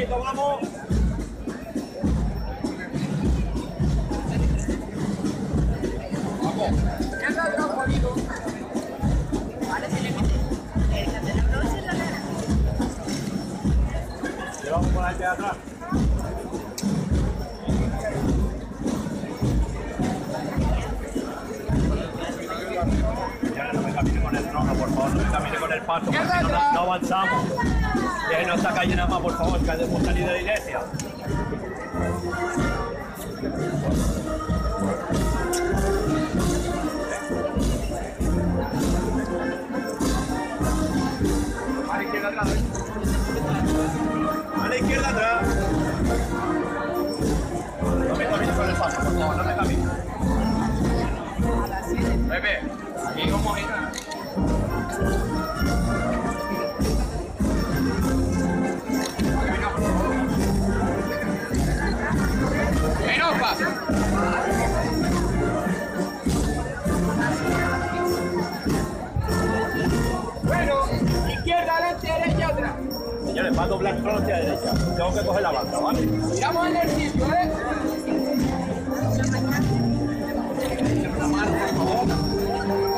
poquito, vamos. Vamos. Izquierda atrás un poquito. Vale, se le mete. Déjate la brocha en la cara. Llevamos por ahí de atrás. Ya no me camine con el trono, por favor, no me camine con el paso, porque no avanzamos. Déjenos esta calle nada más, por favor, que debemos salir de la iglesia. A la izquierda atrás. A la izquierda atrás. No me camine con el paso, por favor, no me camine. Pepe, aquí como gira. Menos paso. Bueno, izquierda, adelante, derecha, atrás. Señores, va a doblar trono hacia la derecha. Tengo que coger la banda, ¿vale? Miramos en el sitio, ¿eh?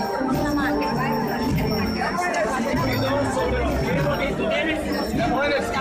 Sobre los pies bonitos. Miramos en el sitio.